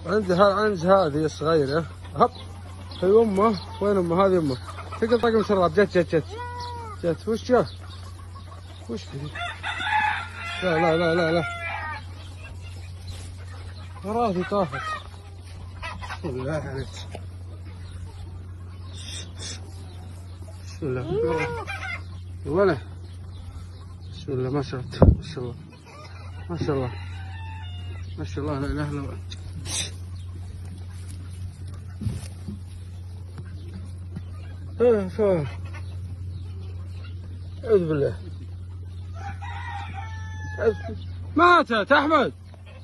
عندي هذه الصغيرة. هب هي أمه. وين أمه؟ هذه أمه. تقدر طاقم شراب. جت وش جاء؟ وش ذي؟ لا وراثي طافت. بسم الله عليك. بسم الله يا ولد. بسم الله ما شاء الله ما شاء الله ما شاء الله ما شاء الله. لا اله الا الله. أعوذ بالله. ماتت أحمد.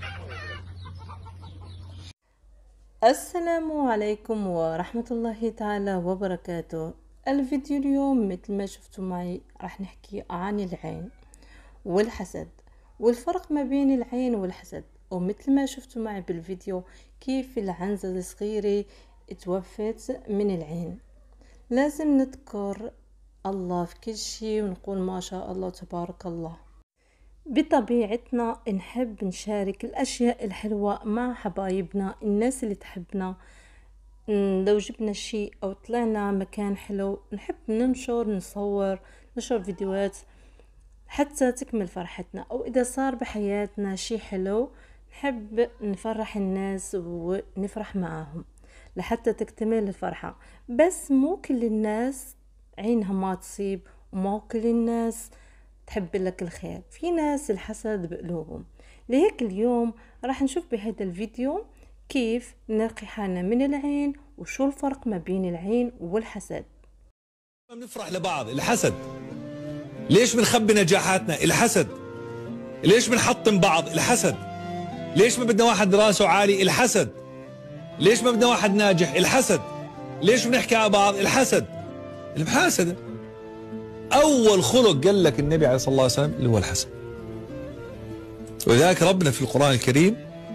السلام عليكم ورحمة الله تعالى وبركاته. الفيديو اليوم مثل ما شفتوا معي راح نحكي عن العين والحسد والفرق ما بين العين والحسد. ومثل ما شفتوا معي بالفيديو كيف العنزة الصغيرة توفت من العين. لازم نذكر الله في كل شيء ونقول ما شاء الله تبارك الله. بطبيعتنا نحب نشارك الأشياء الحلوة مع حبايبنا، الناس اللي تحبنا. لو جبنا شيء أو طلعنا مكان حلو نحب نصور فيديوهات حتى تكمل فرحتنا. أو إذا صار بحياتنا شيء حلو نحب نفرح الناس ونفرح معاهم لحتى تكتمل الفرحة. بس مو كل الناس عينها ما تصيب، ومو كل الناس تحب لك الخير، في ناس الحسد بقلوبهم. لهيك اليوم راح نشوف بهذا الفيديو كيف نرقي حالنا من العين وشو الفرق ما بين العين والحسد. بنفرح لبعض الحسد. ليش بنخبي نجاحاتنا؟ الحسد. ليش بنحطم بعض؟ الحسد. ليش ما بدنا واحد راسه عالي؟ الحسد. ليش ما بدنا واحد ناجح؟ الحسد. ليش بنحكي على بعض؟ الحسد. المحاسدة. أول خلق قال لك النبي عليه الصلاة والسلام اللي هو الحسد. ولذلك ربنا في القرآن الكريم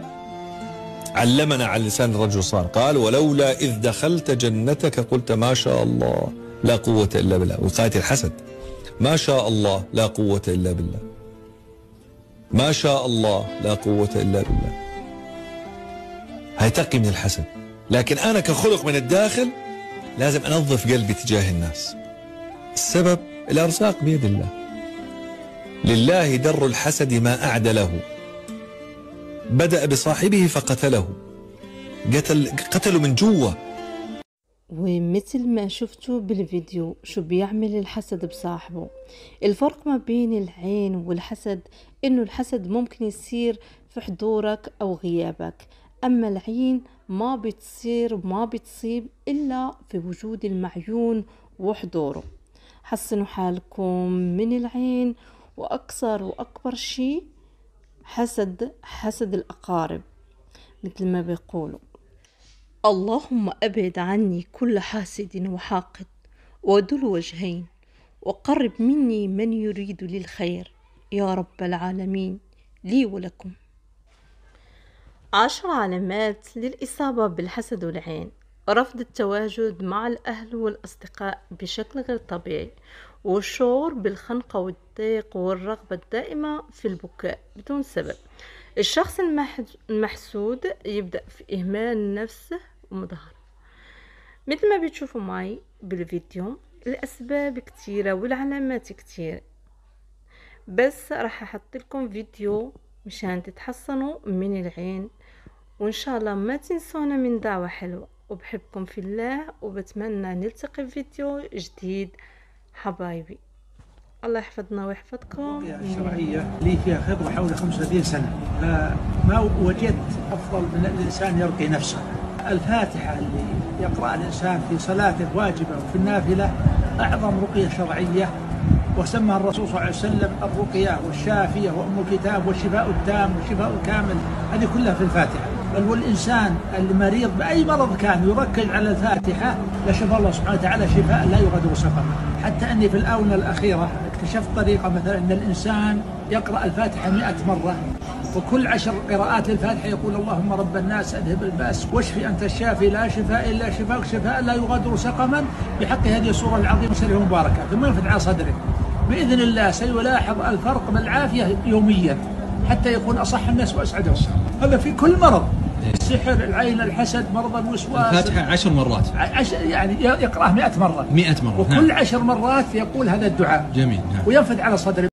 علمنا على لسان الرجل الصالح قال: ولولا إذ دخلت جنتك قلت ما شاء الله لا قوة إلا بالله. وقاية الحسد ما شاء الله لا قوة إلا بالله. ما شاء الله لا قوة إلا بالله. هاي تقي من الحسد. لكن أنا كخلق من الداخل لازم أنظف قلبي تجاه الناس. السبب الأرزاق بيد الله. لله در الحسد ما أعدله. بدأ بصاحبه فقتله. قتله من جوا. ومثل ما شفتوا بالفيديو شو بيعمل الحسد بصاحبه. الفرق ما بين العين والحسد إنه الحسد ممكن يصير في حضورك أو غيابك، أما العين ما بتصير وما بتصيب إلا في وجود المعيون وحضوره. حسنوا حالكم من العين. وأكثر وأكبر شيء حسد الأقارب، مثل ما بيقولوا: اللهم أبعد عني كل حاسد وحاقد وذو الوجهين، وقرب مني من يريد لي الخير يا رب العالمين لي ولكم. 10 علامات للإصابة بالحسد والعين: رفض التواجد مع الأهل والأصدقاء بشكل غير طبيعي، والشعور بالخنقة والضيق والرغبة الدائمة في البكاء بدون سبب. الشخص المحسود يبدأ في إهمال نفسه ومظهره. مثل ما بتشوفوا معي بالفيديو الأسباب كتيرة والعلامات كتيرة، بس راح أحط لكم فيديو مشان تتحصنوا من العين. وإن شاء الله ما تنسونا من دعوة حلوة، وبحبكم في الله، وبتمنى نلتقي في فيديو جديد حبايبي. الله يحفظنا ويحفظكم. الشرعية لي فيها خبرة حول 35 سنة، فما وجدت أفضل من الإنسان يرقي نفسه. الفاتحة اللي يقرأ الإنسان في صلاته واجبة وفي النافلة أعظم رقية شرعية، وسمى الرسول صلى الله عليه وسلم الرقية والشافية وأم الكتاب والشفاء التام والشفاء الكامل، هذه كلها في الفاتحة. بل والإنسان المريض بأي مرض كان يركز على الفاتحة لشفى الله سبحانه وتعالى شفاء لا يغادر سقما. حتى أني في الآونة الأخيرة اكتشفت طريقة، مثلا أن الإنسان يقرأ الفاتحة 100 مرة، وكل 10 قراءات للفاتحة يقول: اللهم رب الناس أذهب البأس واشفي أنت الشافي لا شفاء إلا شفاءك شفاء لا يغادر سقما، بحق هذه السورة العظيمة الشريفة المباركة. ثم ينفذ على صدره بإذن الله سيلاحظ الفرق بالعافية يوميا، حتى يكون أصح الناس وأسعدهم. هذا في كل مرض. السحر، العين، الحسد، مرض الوسواس. الفاتحة 10 مرات. يعني يقرأه 100 مرة. 100 مرة. وكل 10 مرات يقول هذا الدعاء. جميل. وينفذ على صدره.